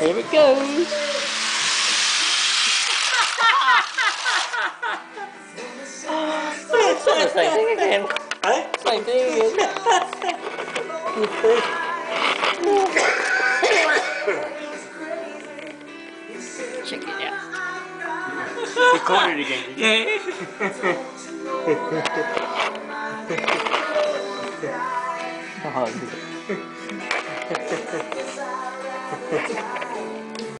Here it goes. It's not the same thing again. Huh? Same thing again. Check it out. Record it again, did you? Oh,